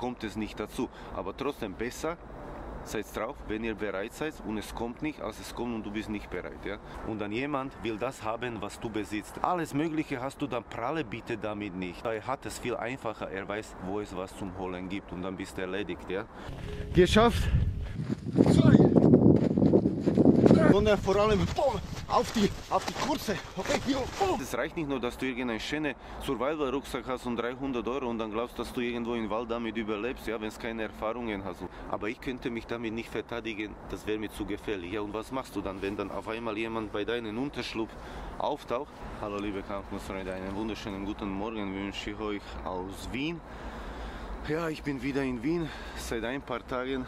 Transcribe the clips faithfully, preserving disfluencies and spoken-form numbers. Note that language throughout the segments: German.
kommt es nicht dazu. Aber trotzdem besser, seid drauf, wenn ihr bereit seid und es kommt nicht, als es kommt und du bist nicht bereit. Ja? Und dann jemand will das haben, was du besitzt. Alles Mögliche hast du, dann pralle bitte damit nicht. Er hat es viel einfacher, er weiß, wo es was zum Holen gibt und dann bist du erledigt. Ja? Geschafft! Sondern vor allem boom, auf die, auf die Kurse. Okay, es reicht nicht nur, dass du irgendeinen schönen Survival-Rucksack hast und dreihundert Euro und dann glaubst, dass du irgendwo im Wald damit überlebst, ja, wenn es keine Erfahrungen hast. Aber ich könnte mich damit nicht verteidigen, das wäre mir zu gefährlich. Ja, und was machst du dann, wenn dann auf einmal jemand bei deinem Unterschlupf auftaucht? Hallo liebe Kampfkunstfreunde, einen wunderschönen guten Morgen wünsche ich euch aus Wien. Ja, ich bin wieder in Wien seit ein paar Tagen.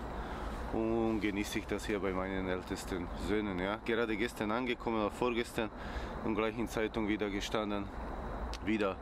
Und genieße ich das hier bei meinen ältesten Söhnen. Ja. Gerade gestern angekommen oder vorgestern und gleich in Zeitung wieder gestanden. Wieder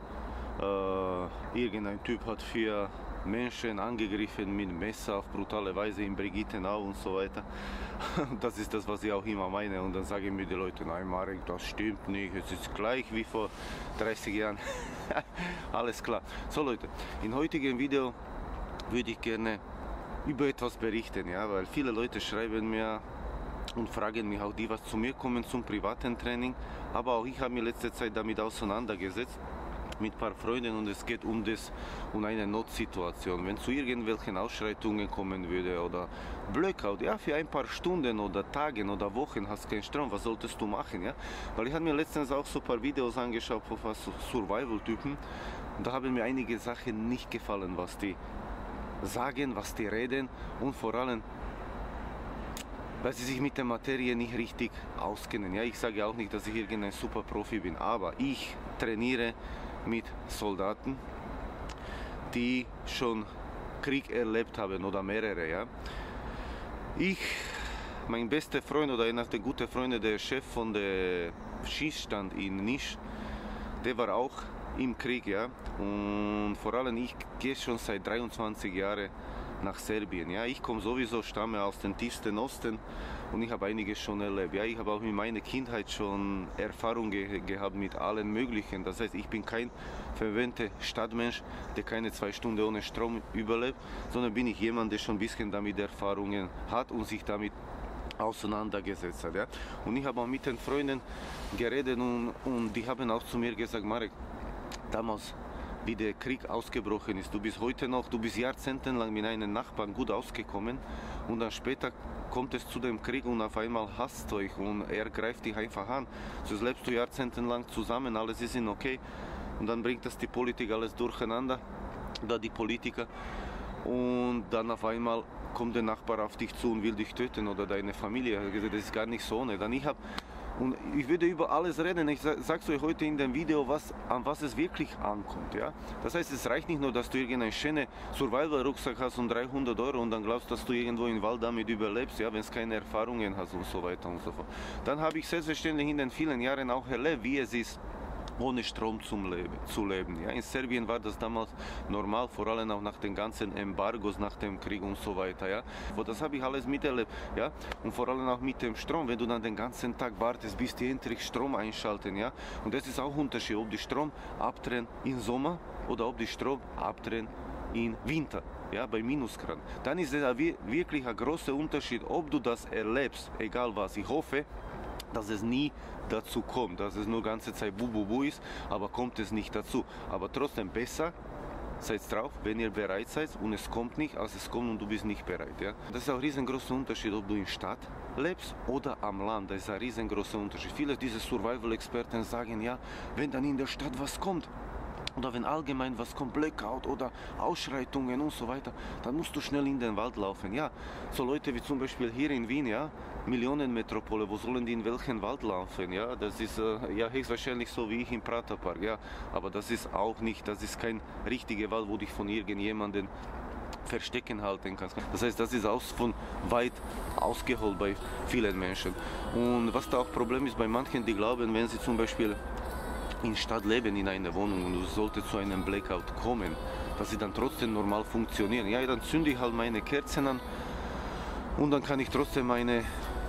äh, irgendein Typ hat vier Menschen angegriffen mit Messer auf brutale Weise in Brigittenau und so weiter. Das ist das, was ich auch immer meine. Und dann sagen mir die Leute, nein Marek, das stimmt nicht, es ist gleich wie vor dreißig Jahren. Alles klar. So Leute, im heutigen Video würde ich gerne über etwas berichten, ja, weil viele Leute schreiben mir und fragen mich auch, die was zu mir kommen zum privaten Training, aber auch ich habe mir letzte Zeit damit auseinandergesetzt mit ein paar Freunden und es geht um das, um eine Notsituation, wenn zu irgendwelchen Ausschreitungen kommen würde oder Blackout, ja, für ein paar Stunden oder Tagen oder Wochen hast keinen Strom, was solltest du machen, ja, weil ich habe mir letztens auch so ein paar Videos angeschaut von Survival-Typen und da haben mir einige Sachen nicht gefallen, was die sagen, was die reden und vor allem, weil sie sich mit der Materie nicht richtig auskennen. Ja, ich sage auch nicht, dass ich irgendein super Profi bin, aber ich trainiere mit Soldaten, die schon Krieg erlebt haben oder mehrere. Ja. Ich, mein bester Freund oder einer der guten Freunde, der Chef von der Schießstand in Nisch, der war auch im Krieg, ja, und vor allem ich gehe schon seit dreiundzwanzig Jahren nach Serbien, ja, ich komme sowieso, stamme aus dem tiefsten Osten und ich habe einiges schon erlebt, ja, ich habe auch in meiner Kindheit schon Erfahrung ge gehabt mit allen möglichen, das heißt, ich bin kein verwöhnter Stadtmensch, der keine zwei Stunden ohne Strom überlebt, sondern bin ich jemand, der schon ein bisschen damit Erfahrungen hat und sich damit auseinandergesetzt hat, ja, und ich habe auch mit den Freunden geredet und, und die haben auch zu mir gesagt, Marek, damals, wie der Krieg ausgebrochen ist, du bist heute noch, du bist jahrzehntelang mit einem Nachbarn gut ausgekommen und dann später kommt es zu dem Krieg und auf einmal hasst euch und er greift dich einfach an. So lebst du jahrzehntelang zusammen, alles ist in okay und dann bringt das die Politik alles durcheinander, da die Politiker und dann auf einmal kommt der Nachbar auf dich zu und will dich töten oder deine Familie, das ist gar nicht so ohne. Dann ich habe Und ich würde über alles reden. Ich sage euch heute in dem Video, was, an was es wirklich ankommt. Ja? Das heißt, es reicht nicht nur, dass du irgendeinen schönen Survival-Rucksack hast und dreihundert Euro und dann glaubst, dass du irgendwo im Wald damit überlebst, ja? Wenn es keine Erfahrungen hast und so weiter und so fort. Dann habe ich selbstverständlich in den vielen Jahren auch erlebt, wie es ist, ohne Strom zum Leben, zu leben. Ja, in Serbien war das damals normal, vor allem auch nach den ganzen Embargos, nach dem Krieg und so weiter. Ja. Das habe ich alles miterlebt. Ja. Und vor allem auch mit dem Strom, wenn du dann den ganzen Tag wartest, bis die endlich Strom einschalten. Ja. Und das ist auch ein Unterschied, ob die Strom abdrehen im Sommer oder ob die Strom abdrehen im Winter. Ja, bei Minusgrad. Dann ist es wirklich ein großer Unterschied, ob du das erlebst, egal was. Ich hoffe, dass es nie dazu kommt, dass es nur ganze Zeit bu bu bu ist, aber kommt es nicht dazu. Aber trotzdem besser, seid drauf, wenn ihr bereit seid und es kommt nicht, als es kommt und du bist nicht bereit. Ja? Das ist auch ein riesengroßer Unterschied, ob du in der Stadt lebst oder am Land. Das ist ein riesengroßer Unterschied. Viele dieser Survival-Experten sagen, ja, wenn dann in der Stadt was kommt, oder wenn allgemein was kommt, Blackout oder Ausschreitungen und so weiter, dann musst du schnell in den Wald laufen. Ja, so Leute wie zum Beispiel hier in Wien, ja, Millionenmetropole, wo sollen die in welchen Wald laufen? Ja, das ist äh, ja höchstwahrscheinlich so wie ich im Praterpark, ja, aber das ist auch nicht, das ist kein richtiger Wald, wo du dich von irgendjemandem verstecken halten kannst. Das heißt, das ist auch von weit ausgeholt bei vielen Menschen. Und was da auch Problem ist bei manchen, die glauben, wenn sie zum Beispiel in Stadt leben, in einer Wohnung und es sollte zu einem Blackout kommen, dass sie dann trotzdem normal funktionieren. Ja, dann zünde ich halt meine Kerzen an und dann kann ich trotzdem meine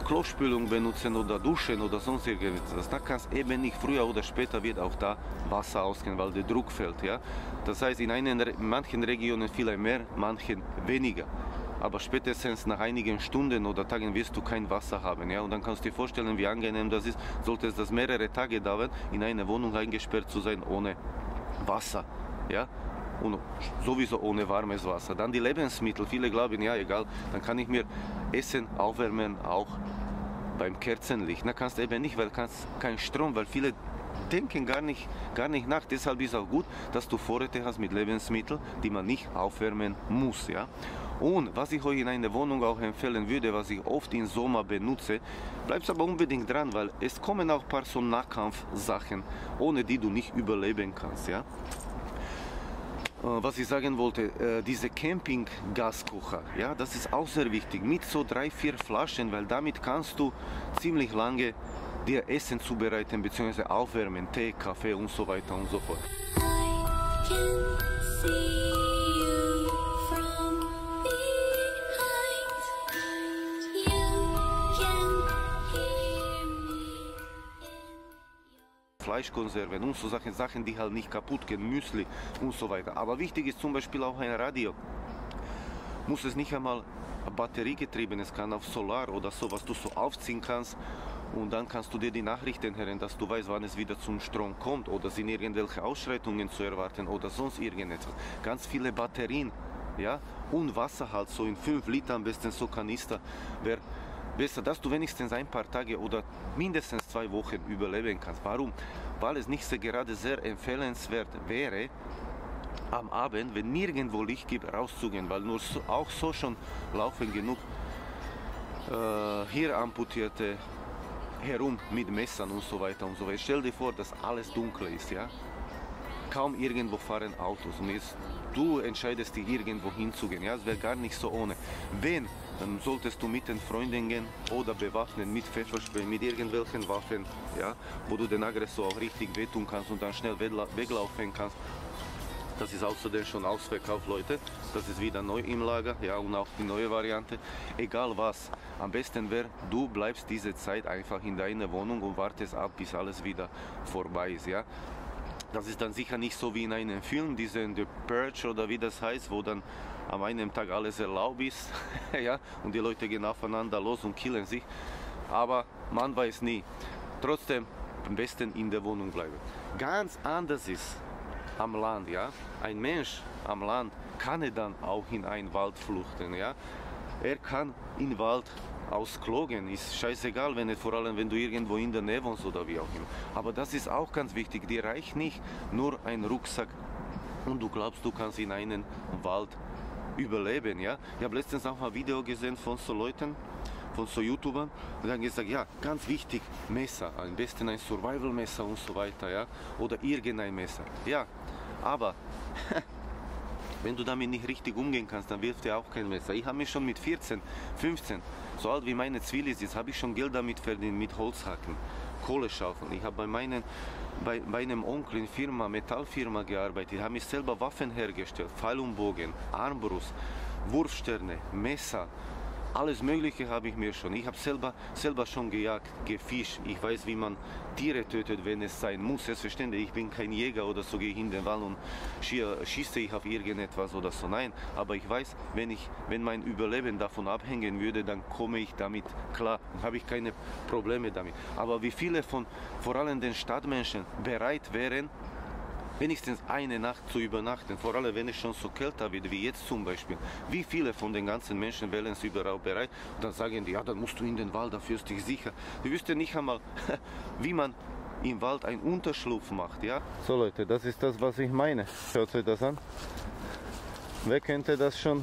Klospülung benutzen oder duschen oder sonst irgendwas. Da kannst eben nicht, früher oder später wird auch da Wasser ausgehen, weil der Druck fällt. Ja? Das heißt, in, einen, in manchen Regionen vielleicht mehr, manchen weniger. Aber spätestens nach einigen Stunden oder Tagen wirst du kein Wasser haben. Ja? Und dann kannst du dir vorstellen, wie angenehm das ist, sollte es das mehrere Tage dauern, in einer Wohnung eingesperrt zu sein ohne Wasser. Ja? Und sowieso ohne warmes Wasser. Dann die Lebensmittel. Viele glauben, ja egal, dann kann ich mir Essen aufwärmen, auch beim Kerzenlicht. Na kannst du eben nicht, weil du kannst keinen Strom, weil viele denken gar nicht, gar nicht nach. Deshalb ist auch gut, dass du Vorräte hast mit Lebensmitteln, die man nicht aufwärmen muss. Ja? Und was ich euch in einer Wohnung auch empfehlen würde, was ich oft im Sommer benutze, bleibst aber unbedingt dran, weil es kommen auch ein paar so Nahkampfsachen, ohne die du nicht überleben kannst. Ja? Was ich sagen wollte, diese Campinggaskocher, ja, das ist auch sehr wichtig, mit so drei, vier Flaschen, weil damit kannst du ziemlich lange dir Essen zubereiten bzw. aufwärmen, Tee, Kaffee und so weiter und so fort. Fleischkonserven und so Sachen, Sachen, die halt nicht kaputt gehen, Müsli und so weiter. Aber wichtig ist zum Beispiel auch ein Radio. Muss es nicht einmal batteriegetrieben, es kann auf Solar oder so, was du so aufziehen kannst und dann kannst du dir die Nachrichten hören, dass du weißt, wann es wieder zum Strom kommt oder sind irgendwelche Ausschreitungen zu erwarten oder sonst irgendetwas. Ganz viele Batterien, ja, und Wasser halt so in fünf Liter, am besten so Kanister, wäre besser, dass du wenigstens ein paar Tage oder mindestens zwei Wochen überleben kannst. Warum? Weil es nicht so gerade sehr empfehlenswert wäre, am Abend, wenn nirgendwo Licht gibt, rauszugehen, weil nur so, auch so schon laufen genug äh, hier Amputierte herum mit Messern und so weiter und so weiter. Stell dir vor, dass alles dunkel ist, ja? Kaum irgendwo fahren Autos und jetzt du entscheidest dich irgendwo hinzugehen, ja, es wäre gar nicht so ohne. Wenn, dann solltest du mit den Freunden gehen oder bewaffnen mit Pfefferspray, mit irgendwelchen Waffen, ja, wo du den Aggressor auch richtig wehtun kannst und dann schnell weglaufen kannst. Das ist außerdem schon ausverkauft, Leute. Das ist wieder neu im Lager, ja, und auch die neue Variante. Egal was, am besten wäre, du bleibst diese Zeit einfach in deiner Wohnung und wartest ab, bis alles wieder vorbei ist, ja. Das ist dann sicher nicht so wie in einem Film, diesen The Purge oder wie das heißt, wo dann am einen Tag alles erlaubt ist, ja, und die Leute gehen aufeinander los und killen sich. Aber man weiß nie. Trotzdem am besten in der Wohnung bleiben. Ganz anders ist am Land, ja. Ein Mensch am Land kann er dann auch in einen Wald flüchten, ja. Er kann in Wald aus Klo gehen, ist scheißegal, wenn es, vor allem wenn du irgendwo in der Nähe wohnst oder wie auch immer. Aber das ist auch ganz wichtig, dir reicht nicht nur ein Rucksack und du glaubst, du kannst in einen Wald überleben, ja. Ich habe letztens auch mal ein Video gesehen von so Leuten, von so YouTubern, und dann gesagt, ja, ganz wichtig, Messer, am besten ein Survival-Messer und so weiter, ja, oder irgendein Messer, ja, aber wenn du damit nicht richtig umgehen kannst, dann wirft dir auch kein Messer. Ich habe mich schon mit vierzehn, fünfzehn, so alt wie meine Zwilli ist jetzt, habe ich schon Geld damit verdient, mit Holzhacken, Kohleschaufeln. Ich habe bei, meinen, bei meinem Onkel in Firma, Metallfirma gearbeitet, habe ich selber Waffen hergestellt, Pfeil und Bogen, Armbrust, Wurfsterne, Messer. Alles Mögliche habe ich mir schon. Ich habe selber, selber schon gejagt, gefischt. Ich weiß, wie man Tiere tötet, wenn es sein muss. Selbstverständlich, ich bin kein Jäger oder so, gehe ich in den Wald und schieße ich auf irgendetwas oder so. Nein, aber ich weiß, wenn, ich, wenn mein Überleben davon abhängen würde, dann komme ich damit klar. Dann habe ich keine Probleme damit. Aber wie viele von vor allem den Stadtmenschen bereit wären, wenigstens eine Nacht zu übernachten, vor allem wenn es schon so kälter wird, wie jetzt zum Beispiel. Wie viele von den ganzen Menschen wären es überhaupt bereit? Und dann sagen die, ja, dann musst du in den Wald, da fühlst du dich sicher. Die wüssten nicht einmal, wie man im Wald einen Unterschlupf macht, ja? So Leute, das ist das, was ich meine. Schaut euch das an. Wer könnte das schon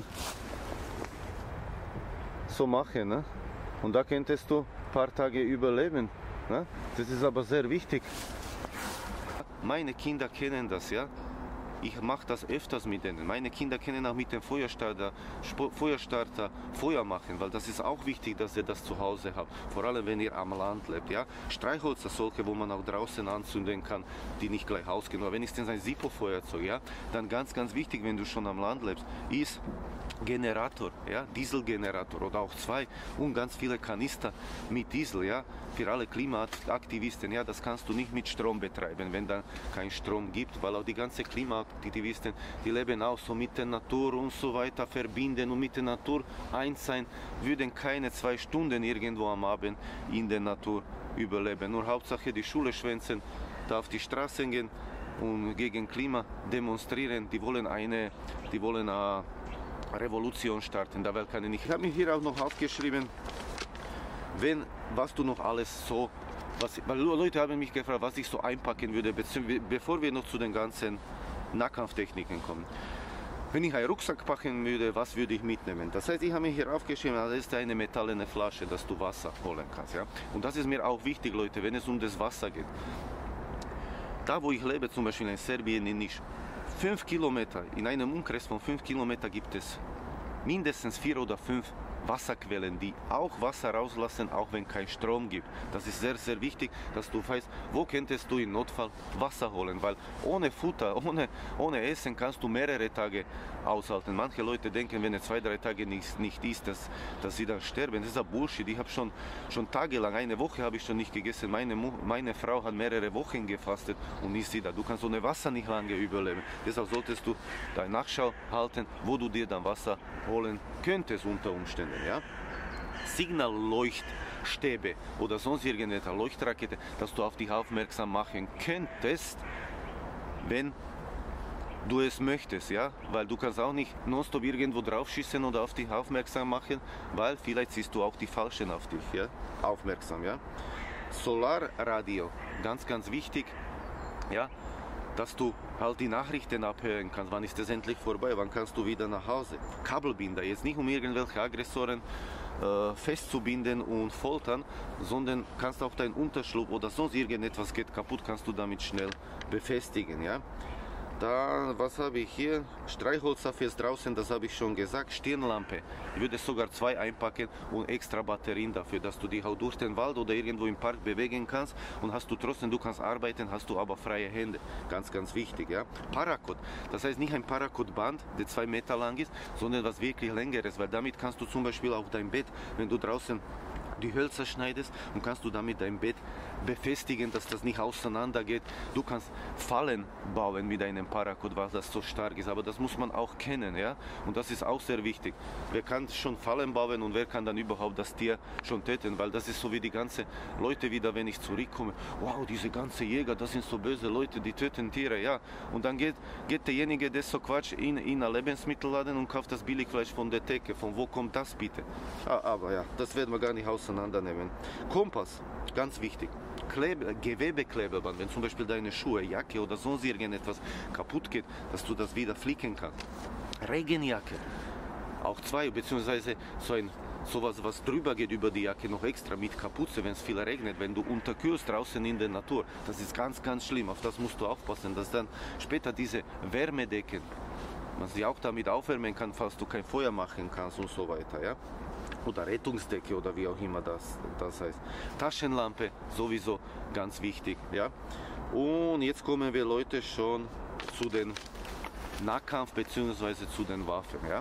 so machen, ne? Und da könntest du ein paar Tage überleben, ne? Das ist aber sehr wichtig. Meine Kinder kennen das, ja. Ich mache das öfters mit denen. Meine Kinder kennen auch mit dem Feuerstarter, Feuerstarter Feuer machen, weil das ist auch wichtig, dass ihr das zu Hause habt. Vor allem, wenn ihr am Land lebt, ja. Streichholzer, solche, wo man auch draußen anzünden kann, die nicht gleich ausgehen. Aber wenigstens ein Zippo-Feuerzeug, ja. Dann ganz, ganz wichtig, wenn du schon am Land lebst, ist Generator, ja, Dieselgenerator oder auch zwei und ganz viele Kanister mit Diesel, ja, für alle Klimaaktivisten, ja, das kannst du nicht mit Strom betreiben, wenn da kein Strom gibt, weil auch die ganzen Klimaaktivisten, die leben auch so mit der Natur und so weiter, verbinden und mit der Natur eins sein, würden keine zwei Stunden irgendwo am Abend in der Natur überleben, nur Hauptsache die Schule schwänzen, da auf die Straßen gehen und gegen Klima demonstrieren, die wollen eine, die wollen eine Revolution starten, da kann ich nicht. Ich habe mir hier auch noch aufgeschrieben, wenn, was du noch alles so, was, weil Leute haben mich gefragt, was ich so einpacken würde, bevor wir noch zu den ganzen Nahkampftechniken kommen. Wenn ich einen Rucksack packen würde, was würde ich mitnehmen? Das heißt, ich habe mir hier aufgeschrieben, das ist eine metallene Flasche, dass du Wasser holen kannst. Ja? Und das ist mir auch wichtig, Leute, wenn es um das Wasser geht. Da, wo ich lebe, zum Beispiel in Serbien, in Niš, fünf Kilometer, in einem Umkreis von fünf Kilometern gibt es mindestens vier oder fünf Wasserquellen, die auch Wasser rauslassen, auch wenn kein Strom gibt. Das ist sehr, sehr wichtig, dass du weißt, wo könntest du im Notfall Wasser holen, weil ohne Futter, ohne, ohne Essen kannst du mehrere Tage aushalten. Manche Leute denken, wenn er zwei, drei Tage nicht, nicht isst, dass, dass sie dann sterben. Das ist ein Bullshit. Ich habe schon, schon tagelang, eine Woche habe ich schon nicht gegessen. Meine, meine Frau hat mehrere Wochen gefastet und ich sehe da, du kannst ohne Wasser nicht lange überleben. Deshalb solltest du deine Nachschau halten, wo du dir dann Wasser holen könntest unter Umständen. Ja? Signalleuchtstäbe oder sonst irgendeine Leuchtrakete, dass du auf dich aufmerksam machen könntest, wenn du es möchtest, ja, weil du kannst auch nicht nonstop irgendwo draufschießen oder auf dich aufmerksam machen, weil vielleicht siehst du auch die Falschen auf dich, ja, aufmerksam, ja. Solarradio, ganz, ganz wichtig, ja, dass du halt die Nachrichten abhören kannst, wann ist es endlich vorbei, wann kannst du wieder nach Hause. Kabelbinder, jetzt nicht um irgendwelche Aggressoren äh, festzubinden und foltern, sondern kannst auch deinen Unterschlupf oder sonst irgendetwas geht kaputt, kannst du damit schnell befestigen, ja. Da, was habe ich hier? Streichholzsaft ist draußen, das habe ich schon gesagt. Stirnlampe. Ich würde sogar zwei einpacken und extra Batterien dafür, dass du dich auch durch den Wald oder irgendwo im Park bewegen kannst und hast du trotzdem, du kannst arbeiten, hast du aber freie Hände. Ganz, ganz wichtig, ja. Paracord. Das heißt nicht ein Paracord-Band, der zwei Meter lang ist, sondern was wirklich längeres, weil damit kannst du zum Beispiel auf dein Bett, wenn du draußen die Hölzer schneidest und kannst du damit dein Bett befestigen, dass das nicht auseinander geht. Du kannst Fallen bauen mit einem Paracord, weil das so stark ist, aber das muss man auch kennen, ja, und das ist auch sehr wichtig. Wer kann schon Fallen bauen und wer kann dann überhaupt das Tier schon töten, weil das ist so wie die ganzen Leute wieder, wenn ich zurückkomme, wow, diese ganzen Jäger, das sind so böse Leute, die töten Tiere, ja, und dann geht, geht derjenige, der so Quatsch in, in einen Lebensmittelladen und kauft das Billigfleisch von der Theke. Von wo kommt das bitte? Ah, aber ja, das werden wir gar nicht auseinandernehmen. Kompass, ganz wichtig. Klebe, Gewebeklebeband, wenn zum Beispiel deine Schuhe, Jacke oder sonst irgendetwas kaputt geht, dass du das wieder flicken kannst. Regenjacke, auch zwei, beziehungsweise so ein sowas, was drüber geht über die Jacke, noch extra mit Kapuze, wenn es viel regnet, wenn du unterkühlst draußen in der Natur, das ist ganz, ganz schlimm, auf das musst du aufpassen, dass dann später diese Wärmedecken, man sie auch damit aufwärmen kann, falls du kein Feuer machen kannst und so weiter, ja. Oder Rettungsdecke oder wie auch immer das, das heißt. Taschenlampe sowieso ganz wichtig, ja. Und jetzt kommen wir, Leute, schon zu den Nahkampf bzw. zu den Waffen, ja.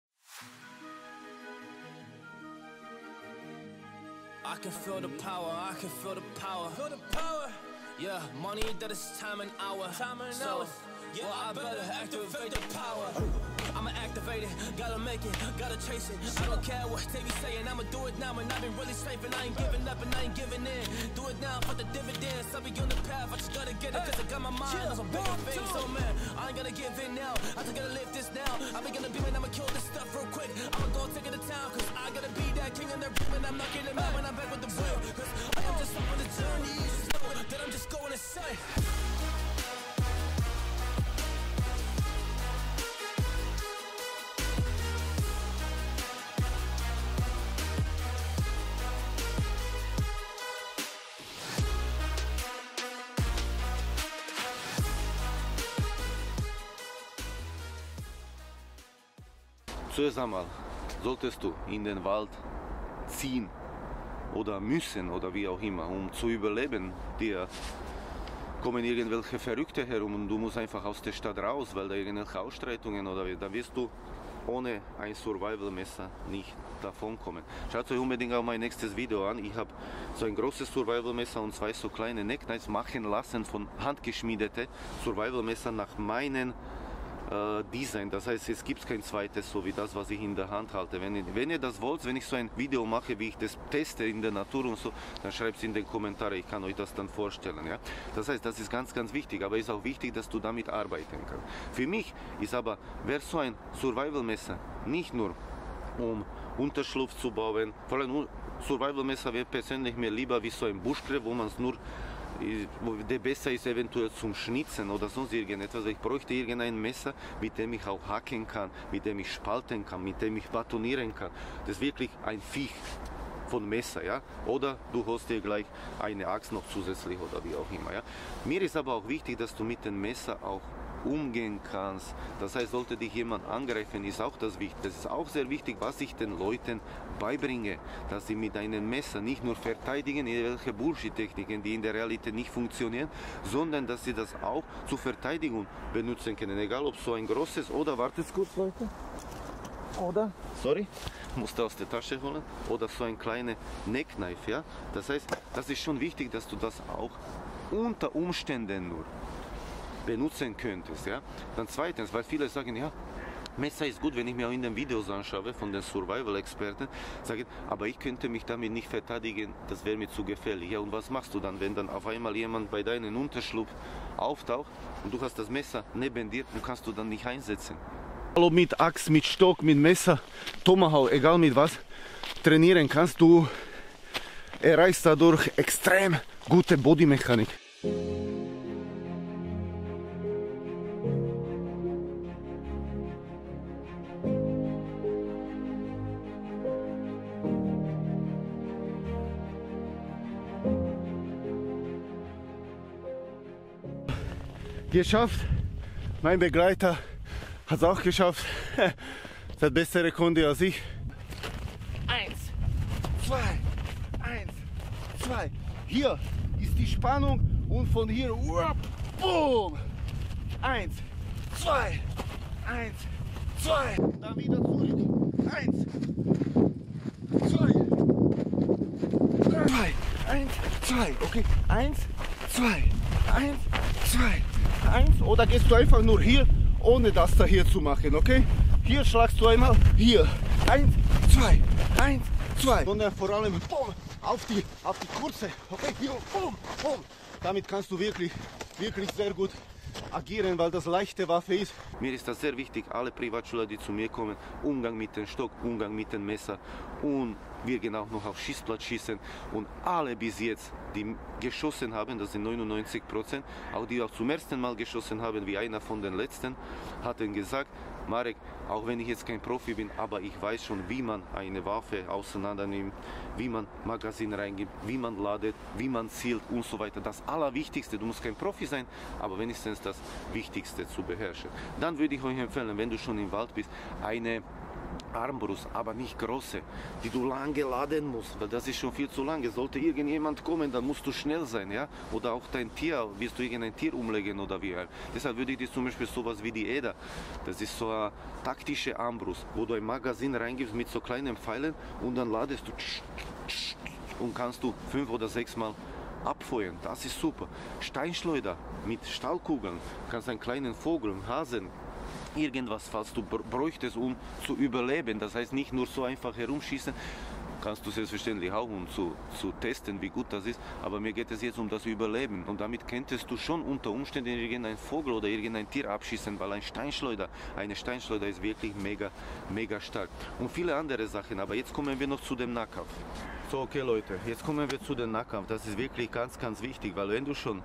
I can feel the power, I can feel the power. Feel the power. Yeah, money that is time and hour. Time and so, hour. Yeah, well, I better activate the power. I'ma activate it, gotta make it, gotta chase it. I don't care what they be saying, I'ma do it now. And I've been really safe and I ain't giving up and I ain't giving in. Do it now for the dividends, I'll be on the path, I just gotta get it. Cause I got my mind on some bigger things, so man, I ain't gonna give in now. I just gotta live this now, I be gonna be man, I'ma kill this stuff real quick. I'ma go take it to town, cause I gotta be that king in their room. And I'm not getting mad when I'm back with the wheel. Cause I am just on the journey, you just know that I'm just going insane. Zuerst einmal solltest du in den Wald ziehen oder müssen oder wie auch immer, um zu überleben. Dir kommen irgendwelche Verrückte herum und du musst einfach aus der Stadt raus, weil da irgendwelche Ausstreitungen oder dann wirst du ohne ein Survival-Messer nicht davon kommen. Schaut euch unbedingt auch mein nächstes Video an. Ich habe so ein großes Survival-Messer und zwei so kleine Neckknives machen lassen von handgeschmiedete Survival-Messer nach meinen äh, Design. Das heißt, es gibt kein zweites, so wie das, was ich in der Hand halte. Wenn ihr, wenn ihr das wollt, wenn ich so ein Video mache, wie ich das teste in der Natur und so, dann schreibt es in den Kommentaren. Ich kann euch das dann vorstellen. Ja? Das heißt, das ist ganz, ganz wichtig. Aber es ist auch wichtig, dass du damit arbeiten kannst. Für mich ist aber, wer so ein Survival-Messer nicht nur um Unterschlupf zu bauen, vor allem Survival-Messer wäre persönlich mir lieber wie so ein Buschgräber, wo man es nur der besser ist eventuell zum Schnitzen oder sonst irgendetwas. Ich bräuchte irgendein Messer, mit dem ich auch hacken kann, mit dem ich spalten kann, mit dem ich batonieren kann. Das ist wirklich ein Viech von Messer, ja? Oder du holst dir gleich eine Axt noch zusätzlich oder wie auch immer, ja? Mir ist aber auch wichtig, dass du mit dem Messer auch umgehen kannst. Das heißt, sollte dich jemand angreifen, ist auch das wichtig. Das ist auch sehr wichtig, was ich den Leuten beibringe, dass sie mit einem Messer nicht nur verteidigen, irgendwelche Bullshit-Techniken, die in der Realität nicht funktionieren, sondern dass sie das auch zur Verteidigung benutzen können. Egal ob so ein großes oder, wartet kurz Leute, oder, sorry, musste aus der Tasche holen, oder so ein kleiner Neckknife, ja. Das heißt, das ist schon wichtig, dass du das auch unter Umständen nur benutzen könntest, ja. Dann zweitens, weil viele sagen, ja, Messer ist gut, wenn ich mir auch in den Videos anschaue von den Survival-Experten, sagen, aber ich könnte mich damit nicht verteidigen, das wäre mir zu gefährlich. Ja, und was machst du dann, wenn dann auf einmal jemand bei deinem Unterschlupf auftaucht und du hast das Messer neben dir und kannst du dann nicht einsetzen? Ob mit Axt, mit Stock, mit Messer, Tomahawk, egal mit was, trainieren kannst, du erreichst dadurch extrem gute Bodymechanik. Geschafft, mein Begleiter hat es auch geschafft, hat bessere Kunde als ich. Eins, zwei, eins, zwei, hier ist die Spannung und von hier, boom, eins, zwei, eins, zwei, dann wieder zurück, eins, zwei, drei, eins, zwei, okay, eins, zwei, eins, zwei, eins, oder gehst du einfach nur hier, ohne das da hier zu machen, okay? Hier schlagst du einmal, hier, eins, zwei, eins, zwei, sondern vor allem boom, auf die, auf die Kurse, okay, hier, boom, boom. Damit kannst du wirklich, wirklich sehr gut agieren, weil das leichte Waffe ist. Mir ist das sehr wichtig, alle Privatschüler, die zu mir kommen, Umgang mit dem Stock, Umgang mit dem Messer, und wir gehen auch noch auf Schießplatz schießen, und alle bis jetzt, die geschossen haben, das sind neunundneunzig Prozent, auch die auch zum ersten Mal geschossen haben, wie einer von den letzten, hat dann gesagt, Marek, auch wenn ich jetzt kein Profi bin, aber ich weiß schon, wie man eine Waffe auseinander nimmt, wie man Magazin reingibt, wie man ladet, wie man zielt und so weiter. Das Allerwichtigste, du musst kein Profi sein, aber wenigstens das Wichtigste zu beherrschen. Dann würde ich euch empfehlen, wenn du schon im Wald bist, eine Armbrust, aber nicht große, die du lange laden musst, weil das ist schon viel zu lange. Sollte irgendjemand kommen, dann musst du schnell sein, ja? Oder auch dein Tier, wirst du irgendein Tier umlegen oder wie. Deshalb würde ich dir zum Beispiel sowas wie die Eder, das ist so eine taktische Armbrust, wo du ein Magazin reingibst mit so kleinen Pfeilen und dann ladest du und kannst du fünf oder sechs Mal abfeuern. Das ist super. Steinschleuder mit Stahlkugeln, kannst einen kleinen Vogel, einen Hasen, irgendwas, falls du bräuchtest, um zu überleben. Das heißt, nicht nur so einfach herumschießen, kannst du selbstverständlich auch, um zu, zu testen, wie gut das ist, aber mir geht es jetzt um das Überleben, und damit könntest du schon unter Umständen irgendeinen Vogel oder irgendein Tier abschießen, weil ein Steinschleuder, eine Steinschleuder ist wirklich mega, mega stark, und viele andere Sachen. Aber jetzt kommen wir noch zu dem Nahkampf. So, okay Leute, jetzt kommen wir zu dem Nahkampf. Das ist wirklich ganz, ganz wichtig, weil wenn du schon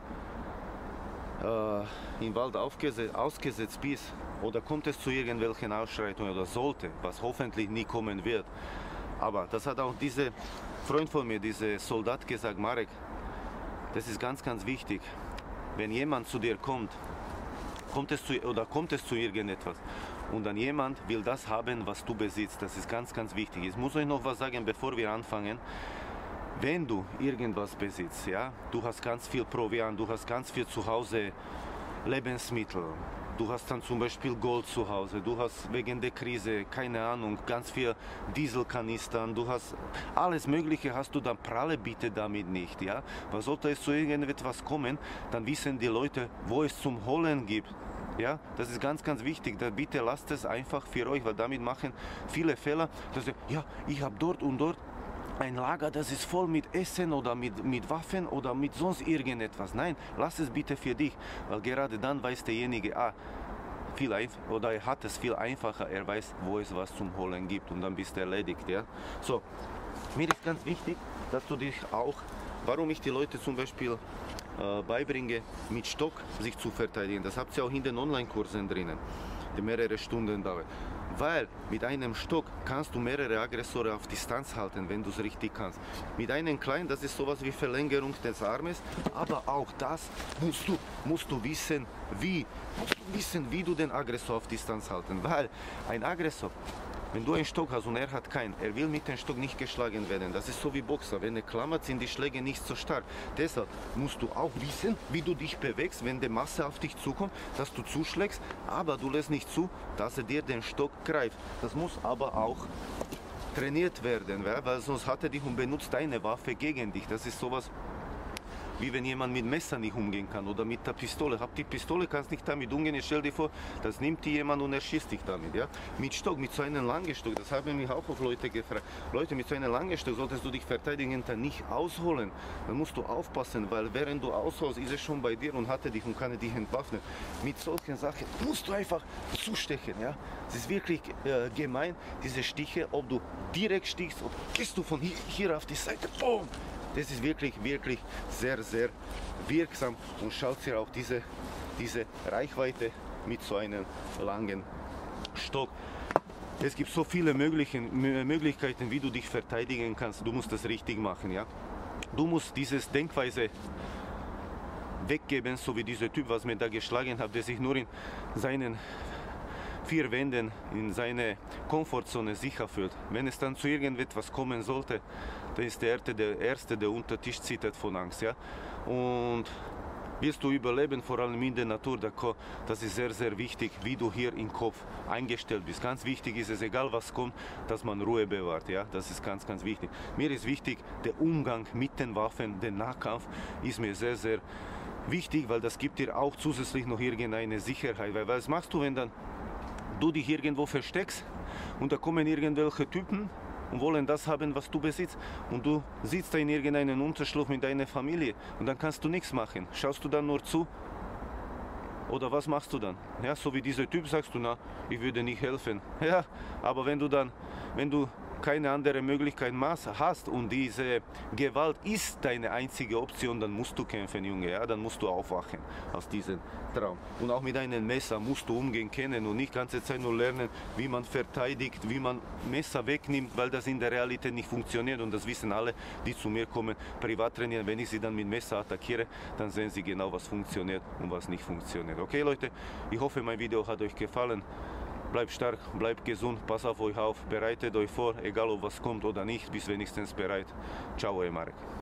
äh, im Wald ausgesetzt bist, oder kommt es zu irgendwelchen Ausschreitungen, oder sollte, was hoffentlich nie kommen wird. Aber das hat auch dieser Freund von mir, dieser Soldat, gesagt, Marek, das ist ganz, ganz wichtig. Wenn jemand zu dir kommt, kommt es zu, oder kommt es zu irgendetwas, und dann jemand will das haben, was du besitzt, das ist ganz, ganz wichtig. Ich muss euch noch was sagen, bevor wir anfangen. Wenn du irgendwas besitzt, ja, du hast ganz viel Proviant, du hast ganz viel zu Hause Lebensmittel, du hast dann zum Beispiel Gold zu Hause, du hast wegen der Krise, keine Ahnung, ganz viel Dieselkanistern, du hast alles Mögliche, hast du dann, pralle bitte damit nicht, ja, weil sollte es zu irgendetwas kommen, dann wissen die Leute, wo es zum Holen gibt. Ja, das ist ganz, ganz wichtig. Da bitte lasst es einfach für euch, weil damit machen viele Fehler. Dass sie, ja, ich habe dort und dort ein Lager, das ist voll mit Essen oder mit, mit Waffen oder mit sonst irgendetwas. Nein, lass es bitte für dich, weil gerade dann weiß derjenige, ah, viel einfach, oder er hat es viel einfacher, er weiß, wo es was zum Holen gibt und dann bist du erledigt. Ja? So, mir ist ganz wichtig, dass du dich auch, warum ich die Leute zum Beispiel äh, beibringe, mit Stock sich zu verteidigen. Das habt ihr auch in den Online-Kursen drinnen, die mehrere Stunden dauern. Weil mit einem Stock kannst du mehrere Aggressoren auf Distanz halten, wenn du es richtig kannst. Mit einem kleinen, das ist sowas wie Verlängerung des Armes, aber auch das musst du, musst du wissen, wie. Musst du wissen, wie du den Aggressor auf Distanz halten. Weil ein Aggressor, wenn du einen Stock hast und er hat keinen, er will mit dem Stock nicht geschlagen werden. Das ist so wie Boxer. Wenn er klammert, sind die Schläge nicht so stark. Deshalb musst du auch wissen, wie du dich bewegst, wenn die Masse auf dich zukommt, dass du zuschlägst, aber du lässt nicht zu, dass er dir den Stock greift. Das muss aber auch trainiert werden, weil sonst hat er dich und benutzt deine Waffe gegen dich. Das ist sowas, wie wenn jemand mit Messer nicht umgehen kann oder mit der Pistole. Hab die Pistole, kannst nicht damit umgehen, stell dir vor, das nimmt dir jemand und erschießt dich damit. Ja? Mit Stock, mit so einem langen Stock, das haben mich auch auf Leute gefragt. Leute, mit so einem langen Stock solltest du dich verteidigen, dann nicht ausholen. Dann musst du aufpassen, weil während du ausholst, ist es schon bei dir und hat er dich und kann er dich entwaffnen. Mit solchen Sachen musst du einfach zustechen. Ja? Es ist wirklich äh, gemein, diese Stiche, ob du direkt stichst oder gehst du von hier, hier auf die Seite, boom! Das ist wirklich, wirklich sehr, sehr wirksam und schaut dir auch diese, diese Reichweite mit so einem langen Stock. Es gibt so viele möglichen, Möglichkeiten, wie du dich verteidigen kannst. Du musst das richtig machen. Ja? Du musst dieses Denkweise weggeben, so wie dieser Typ, was mir da geschlagen hat, der sich nur in seinen vier Wänden in seine Komfortzone sicher fühlt. Wenn es dann zu irgendetwas kommen sollte, dann ist der Erste, der, Erste, der unter Tisch zittert von Angst. Ja? Und wirst du überleben, vor allem in der Natur, das ist sehr, sehr wichtig, wie du hier im Kopf eingestellt bist. Ganz wichtig ist es, egal was kommt, dass man Ruhe bewahrt. Ja? Das ist ganz, ganz wichtig. Mir ist wichtig, der Umgang mit den Waffen, der Nahkampf ist mir sehr, sehr wichtig, weil das gibt dir auch zusätzlich noch irgendeine Sicherheit. Weil was machst du, wenn dann du dich irgendwo versteckst und da kommen irgendwelche Typen und wollen das haben, was du besitzt und du sitzt da in irgendeinem Unterschlupf mit deiner Familie und dann kannst du nichts machen. Schaust du dann nur zu oder was machst du dann? Ja, so wie dieser Typ sagst du, na, ich würde nicht helfen. Ja, aber wenn du dann, wenn du keine andere Möglichkeit hast und diese Gewalt ist deine einzige Option, dann musst du kämpfen, Junge, ja, dann musst du aufwachen aus diesem Traum. Und auch mit einem Messer musst du umgehen können und nicht die ganze Zeit nur lernen, wie man verteidigt, wie man Messer wegnimmt, weil das in der Realität nicht funktioniert und das wissen alle, die zu mir kommen, privat trainieren. Wenn ich sie dann mit Messer attackiere, dann sehen sie genau, was funktioniert und was nicht funktioniert. Okay, Leute, ich hoffe, mein Video hat euch gefallen. Bleibt stark, bleibt gesund, passt auf euch auf, bereitet euch vor, egal ob was kommt oder nicht, bis wenigstens bereit. Ciao, euer Marek.